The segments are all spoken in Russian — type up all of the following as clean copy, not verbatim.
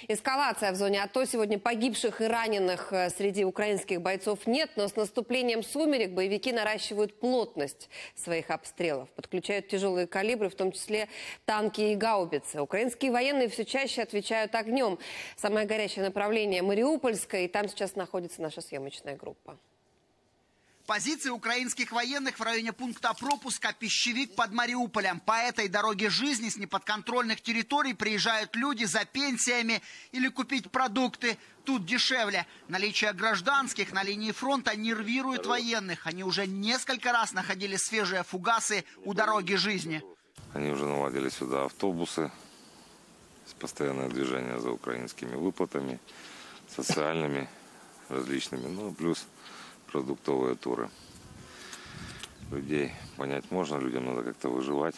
Эскалация в зоне АТО. Сегодня погибших и раненых среди украинских бойцов нет, но с наступлением сумерек боевики наращивают плотность своих обстрелов. Подключают тяжелые калибры, в том числе танки и гаубицы. Украинские военные все чаще отвечают огнем. Самое горячее направление — Мариупольское, и там сейчас находится наша съемочная группа. Позиции украинских военных в районе пункта пропуска «Пищевик» под Мариуполем. По этой дороге жизни с неподконтрольных территорий приезжают люди за пенсиями или купить продукты. Тут дешевле. Наличие гражданских на линии фронта нервирует военных. Они уже несколько раз находили свежие фугасы у дороги жизни. Они уже наладили сюда автобусы, постоянное движение за украинскими выплатами, социальными, различными, ну плюс продуктовые туры. Людей понять можно, людям надо как-то выживать.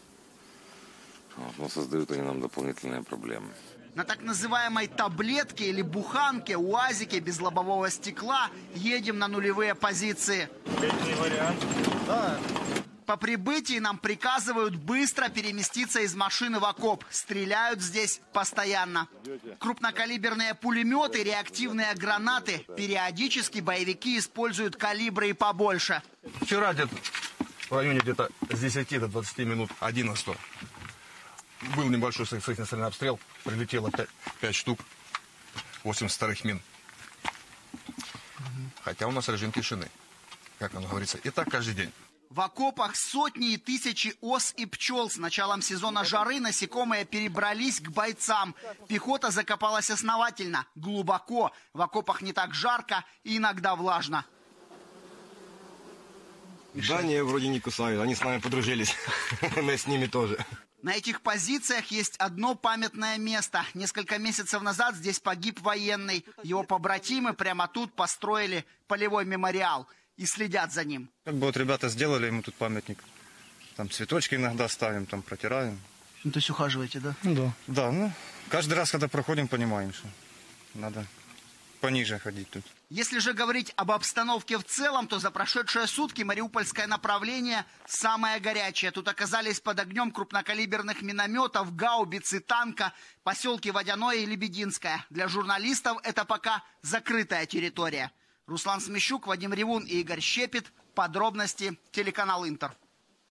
Но создают они нам дополнительные проблемы. На так называемой таблетке или буханке, УАЗике без лобового стекла едем на нулевые позиции. Третий вариант. Да. По прибытии нам приказывают быстро переместиться из машины в окоп. Стреляют здесь постоянно. Крупнокалиберные пулеметы, реактивные гранаты. Периодически боевики используют калибры и побольше. Вчера где-то в районе где-то с 10 до 20 минут 11 был небольшой соответственно обстрел. Прилетело 5 штук, 82-х мин. Хотя у нас режим тишины, как оно говорится. И так каждый день. В окопах сотни и тысячи ос и пчел. С началом сезона жары насекомые перебрались к бойцам. Пехота закопалась основательно, глубоко. В окопах не так жарко и иногда влажно. Да, они вроде не кусают, они с нами подружились. Мы с ними тоже. На этих позициях есть одно памятное место. Несколько месяцев назад здесь погиб военный. Его побратимы прямо тут построили полевой мемориал и следят за ним. Как бы вот ребята сделали ему тут памятник. Там цветочки иногда ставим, там протираем. Ну, то есть ухаживаете, да? Да. Да, ну, каждый раз, когда проходим, понимаем, что надо пониже ходить тут. Если же говорить об обстановке в целом, то за прошедшие сутки мариупольское направление самое горячее. Тут оказались под огнем крупнокалиберных минометов, гаубиц и танка, поселки Водяное и Лебединское. Для журналистов это пока закрытая территория. Руслан Смещук, Вадим Ревун и Игорь Щепет. Подробности телеканал Интер.